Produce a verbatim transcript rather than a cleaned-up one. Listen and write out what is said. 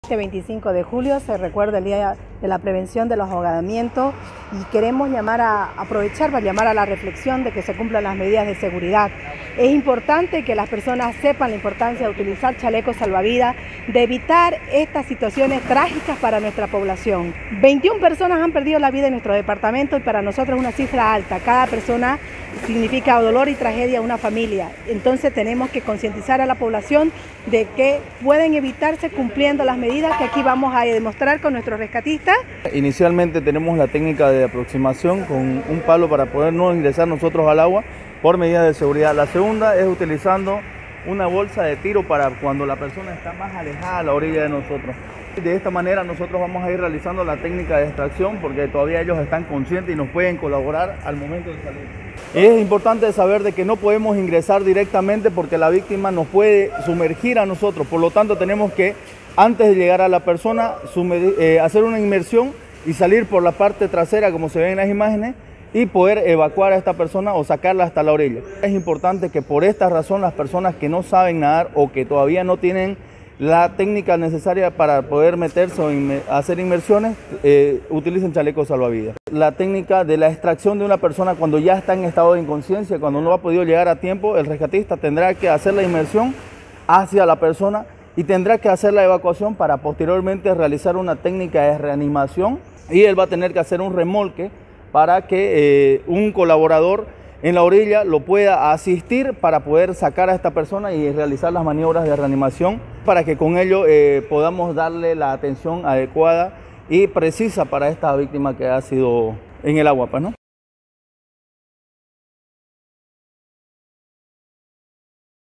Este veinticinco de julio se recuerda el Día de la Prevención de los Ahogamientos y queremos llamar a, aprovechar para llamar a la reflexión de que se cumplan las medidas de seguridad. Es importante que las personas sepan la importancia de utilizar chalecos salvavidas, de evitar estas situaciones trágicas para nuestra población. veintiuna personas han perdido la vida en nuestro departamento y para nosotros es una cifra alta. Cada persona significa dolor y tragedia a una familia. Entonces tenemos que concientizar a la población de que pueden evitarse cumpliendo las medidas que aquí vamos a demostrar con nuestros rescatistas. Inicialmente tenemos la técnica de aproximación con un palo para poder no ingresar nosotros al agua por medidas de seguridad. La segunda es utilizando una bolsa de tiro para cuando la persona está más alejada a la orilla de nosotros. De esta manera nosotros vamos a ir realizando la técnica de extracción porque todavía ellos están conscientes y nos pueden colaborar al momento de salir. Es importante saber de que no podemos ingresar directamente porque la víctima nos puede sumergir a nosotros, por lo tanto tenemos que, antes de llegar a la persona, eh, hacer una inmersión y salir por la parte trasera como se ve en las imágenes y poder evacuar a esta persona o sacarla hasta la orilla. Es importante que por esta razón las personas que no saben nadar o que todavía no tienen la técnica necesaria para poder meterse o inmer hacer inmersiones, eh, utilicen chalecos salvavidas. La técnica de la extracción de una persona cuando ya está en estado de inconsciencia, cuando no ha podido llegar a tiempo, el rescatista tendrá que hacer la inmersión hacia la persona y tendrá que hacer la evacuación para posteriormente realizar una técnica de reanimación y él va a tener que hacer un remolque para que eh, un colaborador en la orilla lo pueda asistir para poder sacar a esta persona y realizar las maniobras de reanimación para que con ello eh, podamos darle la atención adecuada y precisa para esta víctima que ha sido en el agua, pues, ¿no?